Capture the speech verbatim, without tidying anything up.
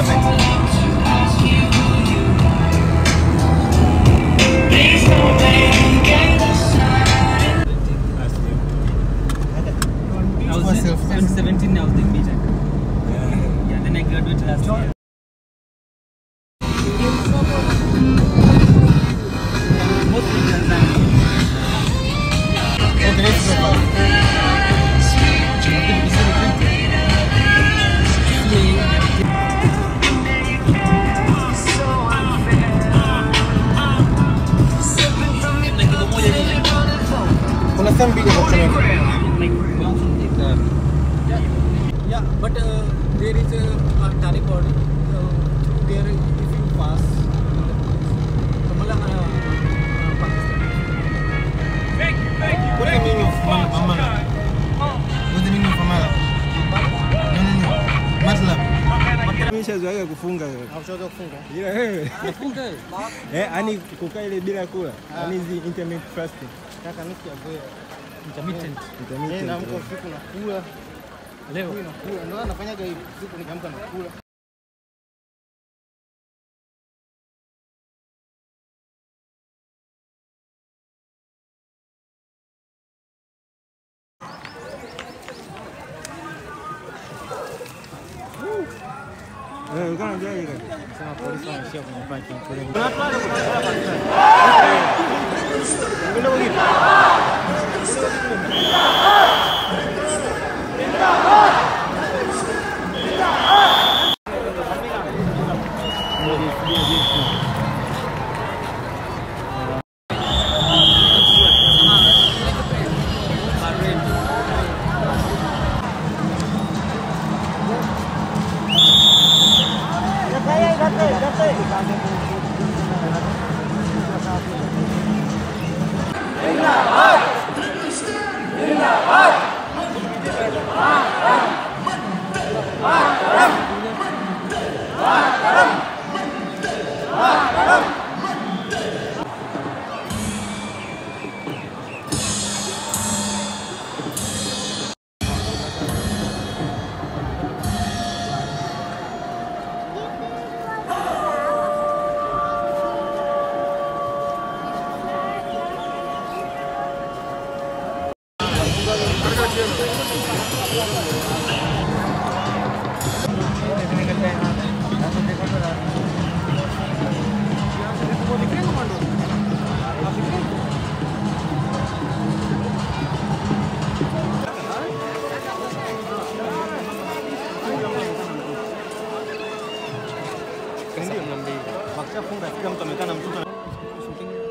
seventeen I was doing B Tech. Yeah. Yeah, then I graduated last year. Mostly Tanzania. Okay, let's go back. Kuna some video for yeah, but uh, there is a uh, tally board. Uh, there, if you pass, Kamala, uh, Pakistan. What do you mean of Mamala? What do you mean of Mamala? No, no, no. Matlab. Nimeshazoea kufunga wewe. Hauchoka kufunga? Yeah, wewe. Nafunga. Eh, yani kukaa ile bila kula. Yani hizi intermittent fasting. Kaka nusu ya goya. Intermittent. Intermittent. Na mko usiku na kula. Leo nakula. Ndio nafanyaga hivi. Usiku nikiamka na kula. Eh, ukaona jaje kaka. sema polisi wanaishia kwenye parking kule. Ndio mnambii. Wakishafunga kila mtu amekaa na mtoto.